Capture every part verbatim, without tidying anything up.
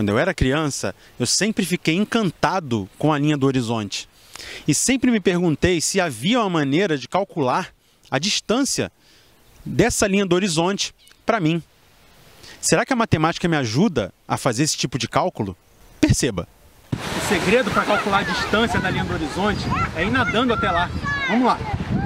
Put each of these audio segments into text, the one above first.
Quando eu era criança, eu sempre fiquei encantado com a linha do horizonte. E sempre me perguntei se havia uma maneira de calcular a distância dessa linha do horizonte para mim. Será que a matemática me ajuda a fazer esse tipo de cálculo? Perceba. O segredo para calcular a distância da linha do horizonte é ir nadando até lá. Vamos lá.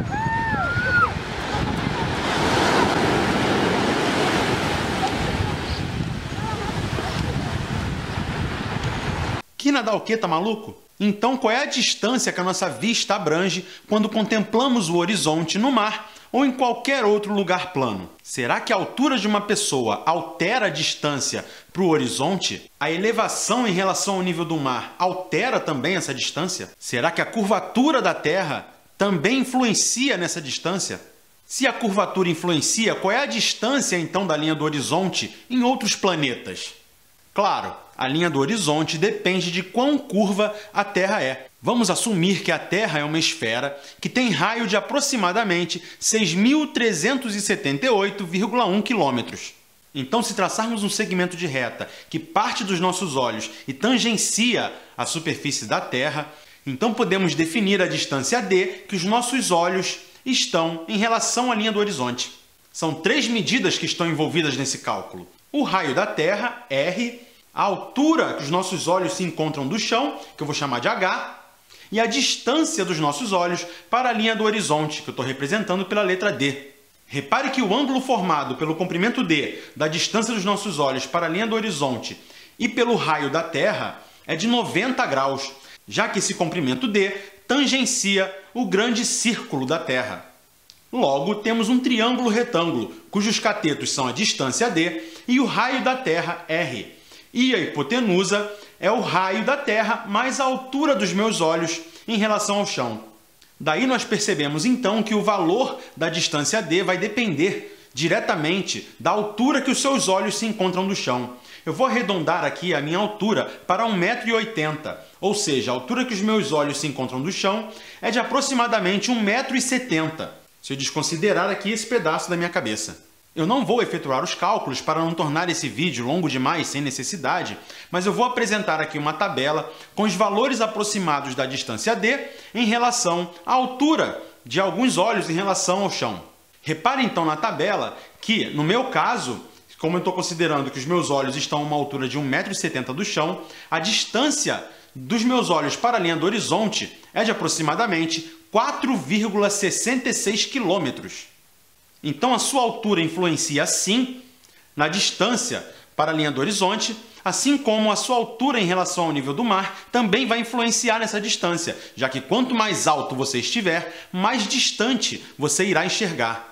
Que nadar o quê, tá maluco? Então, qual é a distância que a nossa vista abrange quando contemplamos o horizonte no mar ou em qualquer outro lugar plano? Será que a altura de uma pessoa altera a distância para o horizonte? A elevação em relação ao nível do mar altera também essa distância? Será que a curvatura da Terra também influencia nessa distância? Se a curvatura influencia, qual é a distância então da linha do horizonte em outros planetas? Claro, a linha do horizonte depende de quão curva a Terra é. Vamos assumir que a Terra é uma esfera que tem raio de aproximadamente seis mil trezentos e setenta e oito vírgula um quilômetros. Então, se traçarmos um segmento de reta que parte dos nossos olhos e tangencia a superfície da Terra, então podemos definir a distância d que os nossos olhos estão em relação à linha do horizonte. São três medidas que estão envolvidas nesse cálculo. O raio da Terra, r, a altura que os nossos olhos se encontram do chão, que eu vou chamar de h, e a distância dos nossos olhos para a linha do horizonte, que eu estou representando pela letra D. Repare que o ângulo formado pelo comprimento d da distância dos nossos olhos para a linha do horizonte e pelo raio da Terra é de noventa graus, já que esse comprimento d tangencia o grande círculo da Terra. Logo, temos um triângulo retângulo, cujos catetos são a distância d e o raio da Terra, r. E a hipotenusa é o raio da Terra mais a altura dos meus olhos em relação ao chão. Daí nós percebemos então que o valor da distância d vai depender diretamente da altura que os seus olhos se encontram do chão. Eu vou arredondar aqui a minha altura para um metro e oitenta, ou seja, a altura que os meus olhos se encontram do chão é de aproximadamente um metro e setenta, se eu desconsiderar aqui esse pedaço da minha cabeça. Eu não vou efetuar os cálculos para não tornar esse vídeo longo demais sem necessidade, mas eu vou apresentar aqui uma tabela com os valores aproximados da distância d em relação à altura de alguns olhos em relação ao chão. Repare então na tabela que, no meu caso, como eu estou considerando que os meus olhos estão a uma altura de um metro e setenta do chão, a distância dos meus olhos para a linha do horizonte é de aproximadamente quatro vírgula sessenta e seis quilômetros. Então, a sua altura influencia, sim, na distância para a linha do horizonte, assim como a sua altura em relação ao nível do mar também vai influenciar nessa distância, já que quanto mais alto você estiver, mais distante você irá enxergar.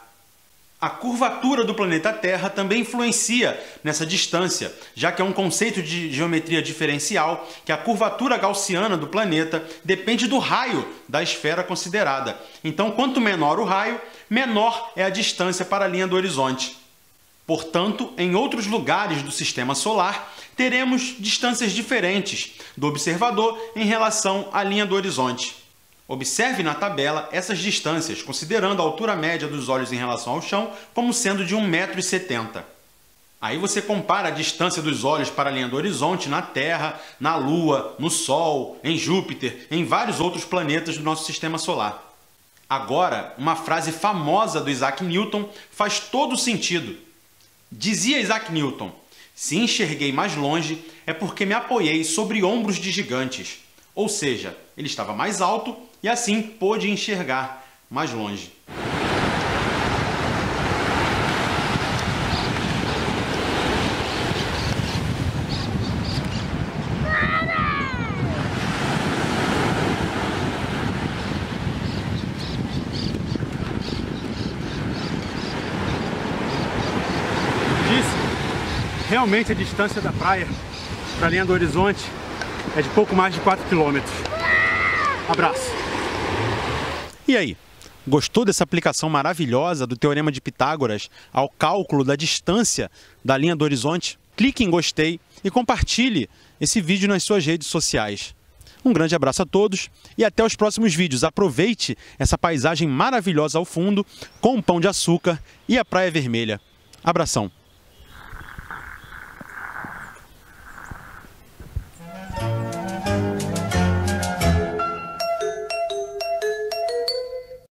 A curvatura do planeta Terra também influencia nessa distância, já que é um conceito de geometria diferencial que a curvatura gaussiana do planeta depende do raio da esfera considerada. Então, quanto menor o raio, menor é a distância para a linha do horizonte. Portanto, em outros lugares do Sistema Solar, teremos distâncias diferentes do observador em relação à linha do horizonte. Observe na tabela essas distâncias, considerando a altura média dos olhos em relação ao chão como sendo de um metro e setenta. Aí você compara a distância dos olhos para a linha do horizonte na Terra, na Lua, no Sol, em Júpiter, em vários outros planetas do nosso Sistema Solar. Agora, uma frase famosa do Isaac Newton faz todo sentido. Dizia Isaac Newton: "Se enxerguei mais longe, é porque me apoiei sobre ombros de gigantes." Ou seja, ele estava mais alto e assim pôde enxergar mais longe. Disse, realmente a distância da praia para a linha do horizonte é de pouco mais de quatro quilômetros. Abraço! E aí, gostou dessa aplicação maravilhosa do Teorema de Pitágoras ao cálculo da distância da linha do horizonte? Clique em gostei e compartilhe esse vídeo nas suas redes sociais. Um grande abraço a todos e até os próximos vídeos. Aproveite essa paisagem maravilhosa ao fundo com o Pão de Açúcar e a Praia Vermelha. Abração!